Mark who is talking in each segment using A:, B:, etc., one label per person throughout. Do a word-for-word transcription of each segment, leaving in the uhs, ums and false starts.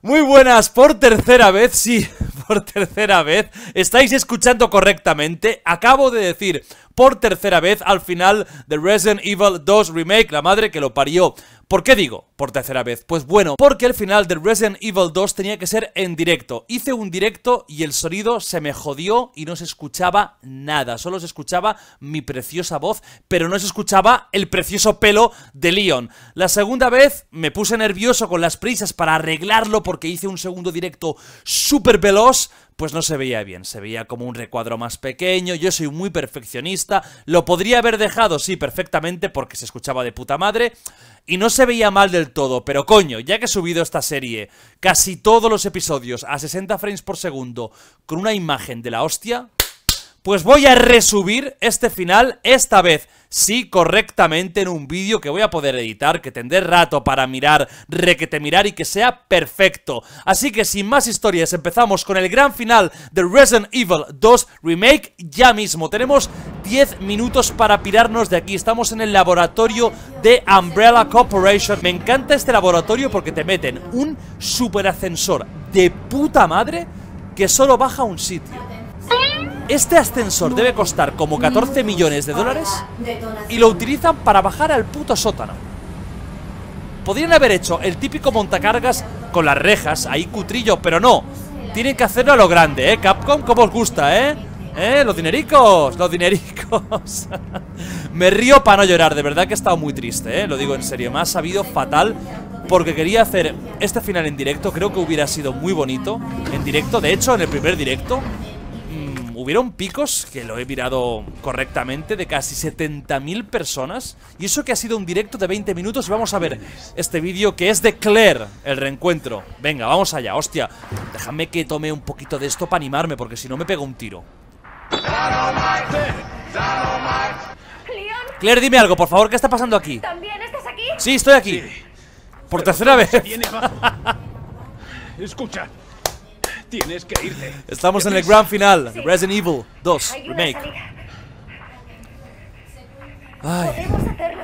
A: Muy buenas, por tercera vez, sí, por tercera vez, estáis escuchando correctamente, acabo de decir por tercera vez al final de Resident Evil dos Remake, la madre que lo parió. ¿Por qué digo por tercera vez? Pues bueno, porque el final de Resident Evil dos tenía que ser en directo. Hice un directo y el sonido se me jodió y no se escuchaba nada. Solo se escuchaba mi preciosa voz, pero no se escuchaba el precioso pelo de Leon. La segunda vez me puse nervioso con las prisas para arreglarlo porque hice un segundo directo súper veloz. Pues no se veía bien, se veía como un recuadro más pequeño. Yo soy muy perfeccionista. Lo podría haber dejado, sí, perfectamente, porque se escuchaba de puta madre y no se veía mal del todo. Pero coño, ya que he subido esta serie casi todos los episodios a sesenta frames por segundo con una imagen de la hostia, pues voy a resubir este final, esta vez sí, correctamente, en un vídeo que voy a poder editar, que tendré rato para mirar, requete mirar y que sea perfecto. Así que sin más historias, empezamos con el gran final de Resident Evil dos Remake ya mismo. Tenemos diez minutos para pirarnos de aquí. Estamos en el laboratorio de Umbrella Corporation. Me encanta este laboratorio porque te meten un super ascensor de puta madre que solo baja a un sitio. Este ascensor debe costar como catorce millones de dólares y lo utilizan para bajar al puto sótano. Podrían haber hecho el típico montacargas con las rejas, ahí cutrillo, pero no. Tienen que hacerlo a lo grande, ¿eh? Capcom, ¿cómo os gusta, eh? ¿Eh? Los dinericos, los dinericos. Me río para no llorar, de verdad que he estado muy triste, ¿eh? Lo digo en serio, me ha sabido fatal porque quería hacer este final en directo. Creo que hubiera sido muy bonito en directo. De hecho, en el primer directo hubieron picos, que lo he mirado correctamente, de casi setenta mil personas. Y eso que ha sido un directo de veinte minutos. Y vamos a ver este vídeo que es de Claire, el reencuentro. Venga, vamos allá, hostia. Déjame que tome un poquito de esto para animarme, porque si no me pego un tiro. Claire, dime algo, por favor, ¿qué está pasando aquí?
B: ¿También estás aquí?
A: Sí, estoy aquí. Sí. Por tercera vez.
C: Escucha. Tienes que irte.
A: Estamos en el gran final, sí. Resident Evil dos Remake. Ay.
B: Podemos hacerlo.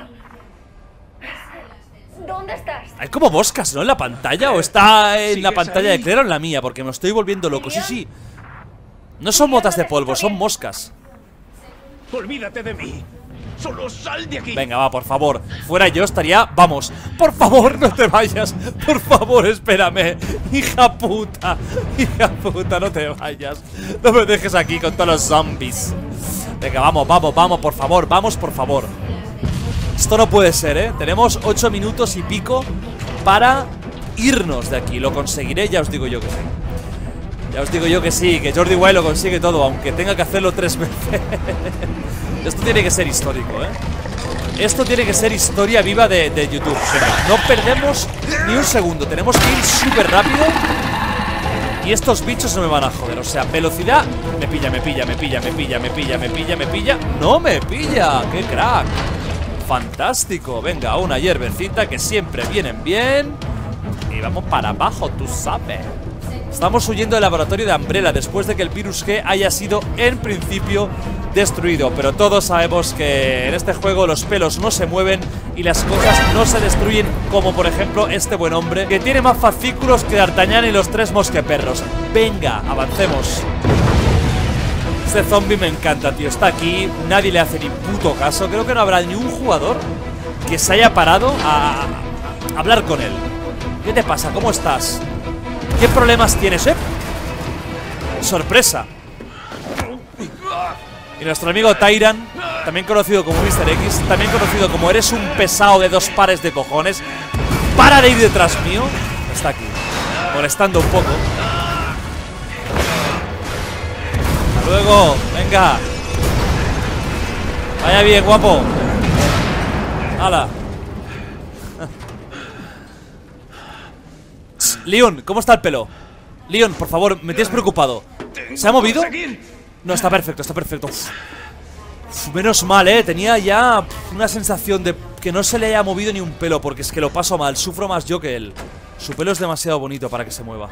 B: ¿Dónde estás?
A: Hay como moscas, ¿no? En la pantalla. ¿O está en la pantalla de Claire o en la mía? Porque me estoy volviendo loco. Sí, sí. No son motas de polvo, son moscas.
C: Olvídate de mí. Solo sal de aquí.
A: Venga, va, por favor. Fuera yo estaría... Vamos. Por favor, no te vayas. Por favor, espérame. Hija puta. Hija puta, no te vayas. No me dejes aquí con todos los zombies. Venga, vamos, vamos, vamos, por favor. Vamos, por favor. Esto no puede ser, ¿eh? Tenemos ocho minutos y pico para irnos de aquí. Lo conseguiré, ya os digo yo que sí. Ya os digo yo que sí, que Jordi Wild lo consigue todo, aunque tenga que hacerlo tres veces. Esto tiene que ser histórico, ¿eh? Esto tiene que ser historia viva de, de YouTube. Venga, no perdemos ni un segundo. Tenemos que ir súper rápido. Y estos bichos no me van a joder. O sea, velocidad. Me pilla, me pilla, me pilla, me pilla, me pilla, me pilla, me pilla. ¡No me pilla! ¡Qué crack! Fantástico. Venga, una hierbecita que siempre vienen bien. Y vamos para abajo, tú sabes. Estamos huyendo del laboratorio de Umbrella después de que el virus G haya sido en principio destruido. Pero todos sabemos que en este juego los pelos no se mueven y las cosas no se destruyen, como por ejemplo este buen hombre que tiene más fascículos que D'Artagnan y los tres mosqueperros. Venga, avancemos. Este zombie me encanta, tío. Está aquí, nadie le hace ni puto caso. Creo que no habrá ni un jugador que se haya parado a, a hablar con él. ¿Qué te pasa? ¿Cómo estás? ¿Qué problemas tienes, eh? Sorpresa. Y nuestro amigo Tyran, también conocido como mister X, también conocido como eres un pesado de dos pares de cojones, para de ir detrás mío. Está aquí, molestando un poco. Hasta luego, venga. Vaya bien, guapo. Hala. Leon, ¿cómo está el pelo? Leon, por favor, me tienes preocupado. ¿Se ha movido? No, está perfecto, está perfecto. Uf. Uf, menos mal, eh. Tenía ya una sensación de que no se le haya movido ni un pelo, porque es que lo paso mal, sufro más yo que él. Su pelo es demasiado bonito para que se mueva.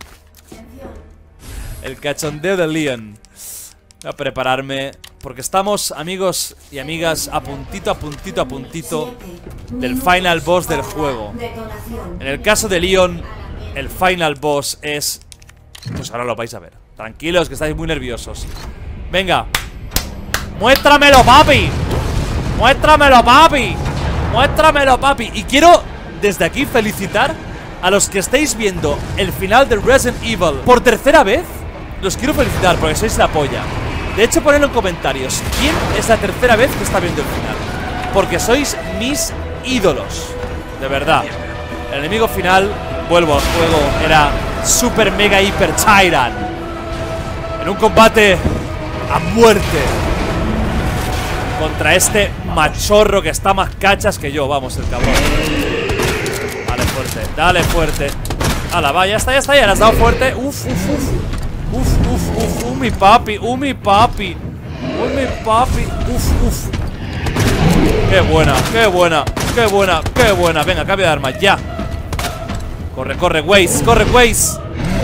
A: El cachondeo de Leon. Voy a prepararme, porque estamos, amigos y amigas, a puntito, a puntito, a puntito del final boss del juego. En el caso de Leon, el final boss es... Pues ahora lo vais a ver. Tranquilos, que estáis muy nerviosos. Venga. ¡Muéstramelo, papi! ¡Muéstramelo, papi! ¡Muéstramelo, papi! Y quiero, desde aquí, felicitar a los que estáis viendo el final de Resident Evil por tercera vez. Los quiero felicitar porque sois la polla. De hecho, ponedlo en comentarios. ¿Quién es la tercera vez que está viendo el final? Porque sois mis ídolos. De verdad. El enemigo final, vuelvo al juego, era Super Mega Hyper Tyrant. En un combate a muerte contra este machorro que está más cachas que yo. Vamos, el cabrón. Dale fuerte, dale fuerte. Ala, va, ya está, ya está, ya le has dado fuerte. Uf, uf, uf. Uf, uf, uf, uh, mi papi, uh, mi papi. Uh, mi papi, uf, uf. Qué buena, qué buena, qué buena, qué buena. Venga, cambio de arma, ya. Corre, corre, Waze, corre, Waze.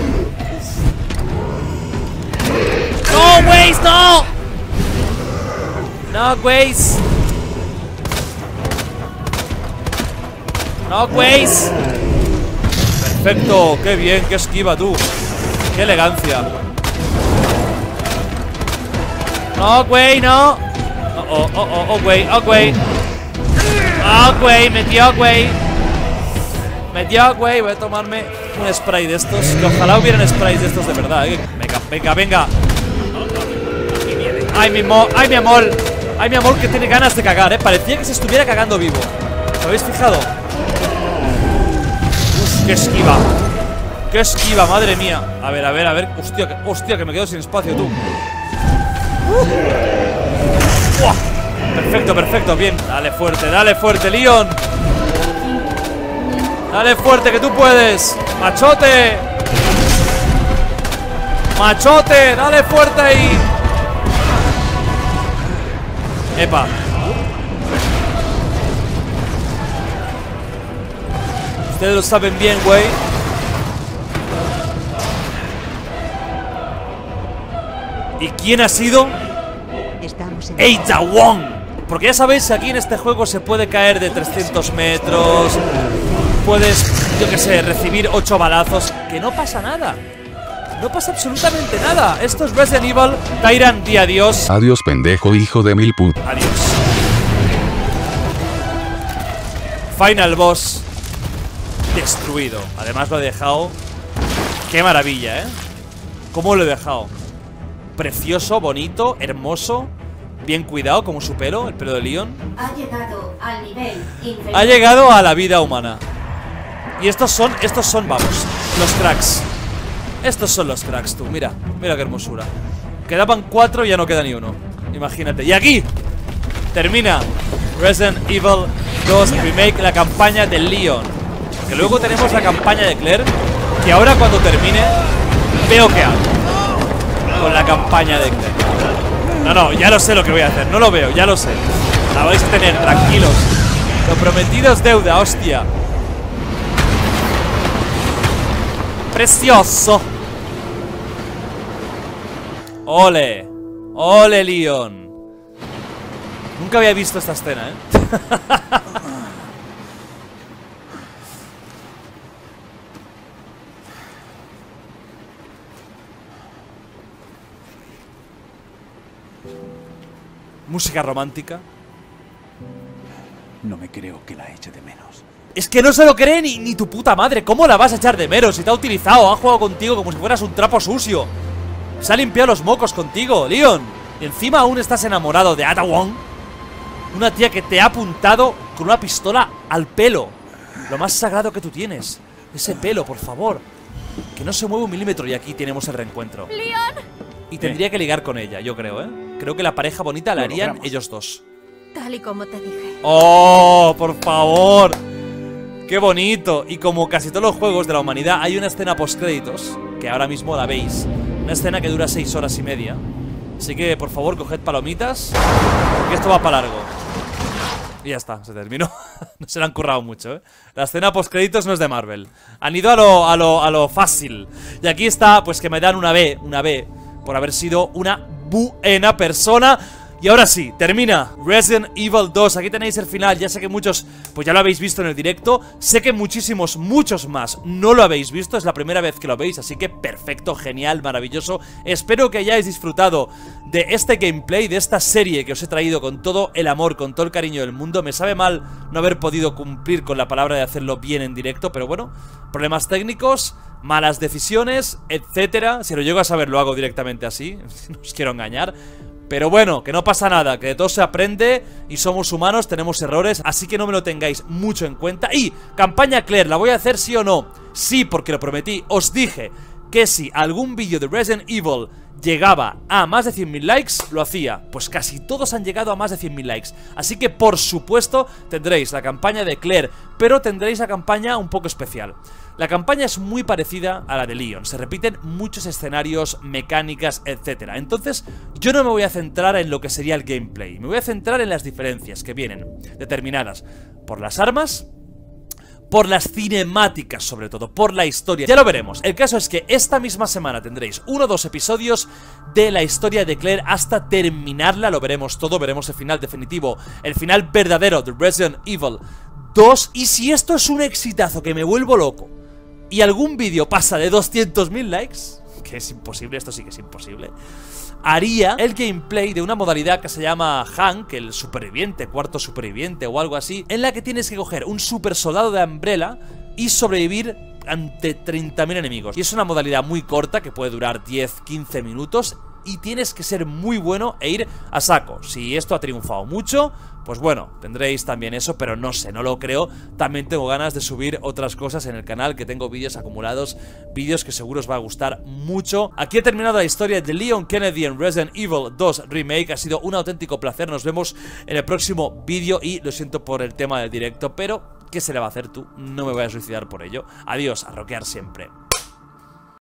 A: No, Waze, no. No, Waze. No, Waze. Perfecto, qué bien, qué esquiva tú. Qué elegancia. No, güey, no. Oh, oh, oh, oh, oh, güey, oh, güey. Oh, güey, metió, güey. Metió, güey. Voy a tomarme un spray de estos. Que ojalá hubieran sprays de estos de verdad, eh. Venga, venga, venga. Ay, mi amor, ay, mi amor. Ay, mi amor, que tiene ganas de cagar, eh. Parecía que se estuviera cagando vivo. ¿Lo habéis fijado? Uf, qué esquiva. ¡Qué esquiva, madre mía! A ver, a ver, a ver. Hostia, que, hostia, que me quedo sin espacio, tú. Uh. Perfecto, perfecto, bien. Dale fuerte, dale fuerte, Leon. Dale fuerte, que tú puedes. Machote. Machote, dale fuerte ahí. Epa. Ustedes lo saben bien, güey. ¿Y quién ha sido? Ada Wong. Porque ya sabéis que aquí en este juego se puede caer de trescientos metros. Puedes, yo que sé, recibir ocho balazos. Que no pasa nada. No pasa absolutamente nada. Esto es Resident Evil. Tyrant, di adiós.
B: Adiós, pendejo, hijo de mil put.
A: Adiós. Final boss destruido. Además lo he dejado. Qué maravilla, ¿eh? ¿Cómo lo he dejado? Precioso, bonito, hermoso. Bien cuidado, como su pelo, el pelo de Leon.
D: Ha llegado al nivel inferior.
A: Ha llegado a la vida humana. Y estos son, estos son, vamos, los cracks. Estos son los cracks, tú, mira. Mira qué hermosura. Quedaban cuatro y ya no queda ni uno. Imagínate. Y aquí termina Resident Evil dos Remake, la campaña de Leon. Que luego tenemos la campaña de Claire, que ahora cuando termine veo qué hago con la campaña de Claire. No, no, ya lo sé lo que voy a hacer. No lo veo, ya lo sé. La vais a tener, tranquilos. Lo prometido es deuda, hostia. Precioso. Ole. Ole, Leon. Nunca había visto esta escena, ¿eh? Música romántica.
C: No me creo que la eche de menos.
A: Es que no se lo cree ni, ni tu puta madre. ¿Cómo la vas a echar de menos? Si te ha utilizado, ha jugado contigo como si fueras un trapo sucio. Se ha limpiado los mocos contigo, Leon. Y encima aún estás enamorado de Ada Wong, una tía que te ha apuntado con una pistola al pelo. Lo más sagrado que tú tienes. Ese pelo, por favor. Que no se mueve un milímetro. Y aquí tenemos el reencuentro.
D: ¡Leon!
A: Y tendría que ligar con ella, yo creo, ¿eh? Creo que la pareja bonita la
C: Lo
A: harían
C: logramos.
A: ellos dos.
D: Tal y como te dije.
A: ¡Oh, por favor! ¡Qué bonito! Y como casi todos los juegos de la humanidad, hay una escena postcréditos, que ahora mismo la veis. Una escena que dura seis horas y media. Así que, por favor, coged palomitas, porque esto va para largo. Y ya está, se terminó. No se le han currado mucho, ¿eh? La escena postcréditos no es de Marvel. Han ido a lo, a lo, a lo fácil. Y aquí está, pues que me dan una B, una B, por haber sido una buena persona. Y ahora sí, termina Resident Evil dos, aquí tenéis el final. Ya sé que muchos pues ya lo habéis visto en el directo. Sé que muchísimos, muchos más no lo habéis visto, es la primera vez que lo veis. Así que perfecto, genial, maravilloso. Espero que hayáis disfrutado de este gameplay, de esta serie que os he traído con todo el amor, con todo el cariño del mundo. Me sabe mal no haber podido cumplir con la palabra de hacerlo bien en directo, pero bueno, problemas técnicos, malas decisiones, etcétera. Si lo llego a saber lo hago directamente así, no os quiero engañar. Pero bueno, que no pasa nada, que de todo se aprende y somos humanos, tenemos errores, así que no me lo tengáis mucho en cuenta. Y, campaña Claire, ¿la voy a hacer sí o no? Sí, porque lo prometí, os dije que si algún vídeo de Resident Evil llegaba a más de cien mil likes, lo hacía. Pues casi todos han llegado a más de cien mil likes. Así que por supuesto tendréis la campaña de Claire, pero tendréis la campaña un poco especial. La campaña es muy parecida a la de Leon, se repiten muchos escenarios, mecánicas, etcétera. Entonces yo no me voy a centrar en lo que sería el gameplay, me voy a centrar en las diferencias que vienen determinadas por las armas, por las cinemáticas sobre todo, por la historia. Ya lo veremos. El caso es que esta misma semana tendréis uno o dos episodios de la historia de Claire hasta terminarla. Lo veremos todo, veremos el final definitivo, el final verdadero de Resident Evil dos. Y si esto es un exitazo que me vuelvo loco y algún vídeo pasa de doscientos mil likes, que es imposible, esto sí que es imposible, haría el gameplay de una modalidad que se llama Hank, el superviviente, cuarto superviviente o algo así, en la que tienes que coger un super soldado de Umbrella y sobrevivir ante treinta mil enemigos. Y es una modalidad muy corta que puede durar diez a quince minutos y tienes que ser muy bueno e ir a saco. Si esto ha triunfado mucho, pues bueno, tendréis también eso, pero no sé, no lo creo. También tengo ganas de subir otras cosas en el canal, que tengo vídeos acumulados, vídeos que seguro os va a gustar mucho. Aquí he terminado la historia de Leon Kennedy en Resident Evil dos Remake. Ha sido un auténtico placer, nos vemos en el próximo vídeo y lo siento por el tema del directo, pero ¿qué se le va a hacer tú? No me voy a suicidar por ello. Adiós, a rockear siempre.